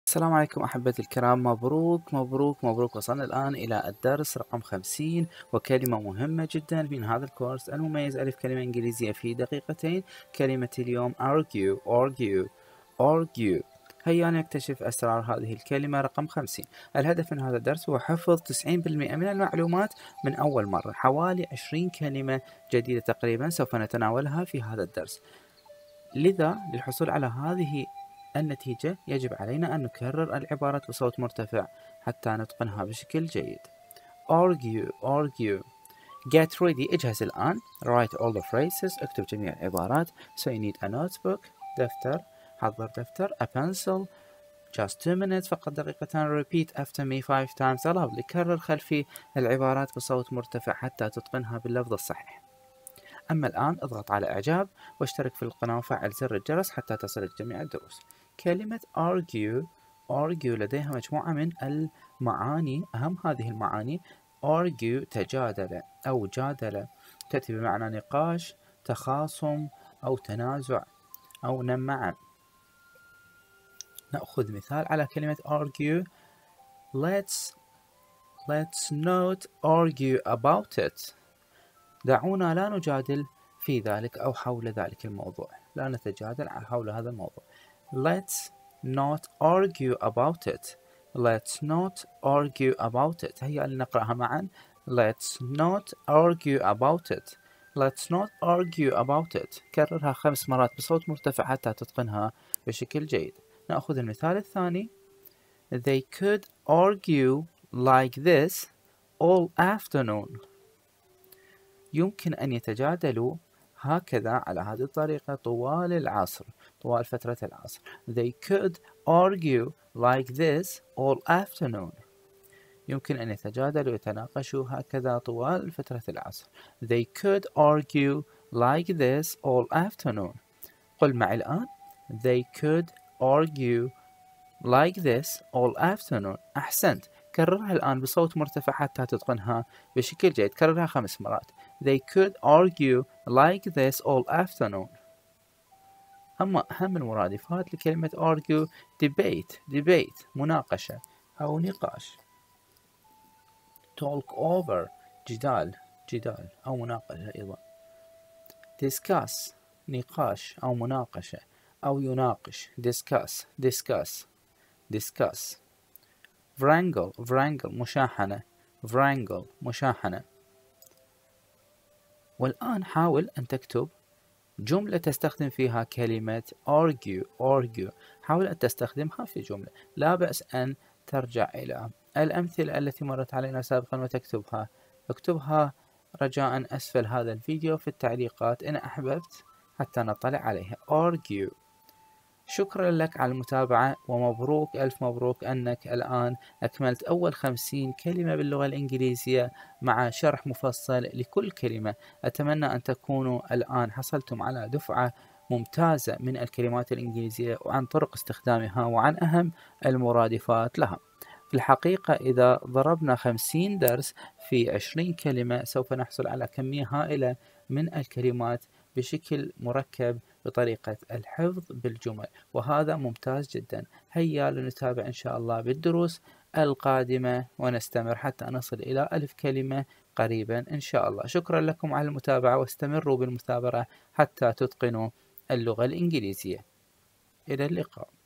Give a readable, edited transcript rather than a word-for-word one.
السلام عليكم أحبتي الكرام، مبروك مبروك مبروك. وصلنا الآن إلى الدرس رقم 50 وكلمة مهمة جدا من هذا الكورس المميز. ألف كلمة إنجليزية في دقيقتين. كلمة اليوم argue. هيا نكتشف أسرار هذه الكلمة رقم 50. الهدف من هذا الدرس هو حفظ 90% من المعلومات من أول مرة. حوالي 20 كلمة جديدة تقريبا سوف نتناولها في هذا الدرس. لذا للحصول على هذه النتيجة يجب علينا أن نكرر العبارات بصوت مرتفع حتى نتقنها بشكل جيد. argue. Get ready. اجهز الآن. Write all the phrases. اكتب جميع العبارات. So you need a notebook. دفتر. حضر دفتر. A pencil. Just 2 minutes. فقط دقيقتان. Repeat after me 5 times. lovely. كرر خلفي العبارات بصوت مرتفع حتى تتقنها باللفظ الصحيح. أما الآن اضغط على إعجاب واشترك في القناة وفعل زر الجرس حتى تصلك جميع الدروس. كلمة argue لديها مجموعة من المعاني. أهم هذه المعاني argue تجادل أو جادل، تأتي بمعنى نقاش، تخاصم أو تنازع أو نمع. نأخذ مثال على كلمة argue. Let's not argue about it. دعونا لا نجادل في ذلك أو حول ذلك الموضوع. لا نتجادل حول هذا الموضوع. Let's not argue about it. Let's not argue about it. هيا لنقرأها معا. Let's not argue about it. Let's not argue about it. كررها 5 مرات بصوت مرتفع حتى تتقنها بشكل جيد. نأخذ المثال الثاني. They could argue like this all afternoon. يمكن أن يتجادلوا هكذا على هذه الطريقة طوال العصر، طوال فترة العصر. They could argue like this all afternoon. يمكن أن يتجادلوا ويتناقشوا هكذا طوال فترة العصر. They could argue like this all afternoon. قل معي الآن. They could argue like this all afternoon. أحسنت. كررها الآن بصوت مرتفع حتى تتقنها بشكل جيد. كررها 5 مرات. They could argue like this all afternoon. أما أهم المرادفات لكلمة argue debate مناقشة أو نقاش. talk over جدال أو مناقشة أيضا. discuss نقاش أو مناقشة أو يناقش. discuss. wrangle مشاحنة. والآن حاول أن تكتب جملة تستخدم فيها كلمة argue. حاول أن تستخدمها في جملة. لا بأس أن ترجع إلى الأمثلة التي مرت علينا سابقا وتكتبها. اكتبها رجاء أسفل هذا الفيديو في التعليقات إن أحببت حتى نطلع عليها. argue. شكرا لك على المتابعة ومبروك ألف مبروك أنك الآن أكملت أول 50 كلمة باللغة الإنجليزية مع شرح مفصل لكل كلمة. أتمنى أن تكونوا الآن حصلتم على دفعة ممتازة من الكلمات الإنجليزية وعن طرق استخدامها وعن أهم المرادفات لها. في الحقيقة إذا ضربنا 50 درس في 20 كلمة سوف نحصل على كمية هائلة من الكلمات بشكل مركب بطريقة الحفظ بالجمل، وهذا ممتاز جدا. هيا لنتابع إن شاء الله بالدروس القادمة ونستمر حتى نصل إلى 1000 كلمة قريبا إن شاء الله. شكرا لكم على المتابعة واستمروا بالمثابرة حتى تتقنوا اللغة الإنجليزية. إلى اللقاء.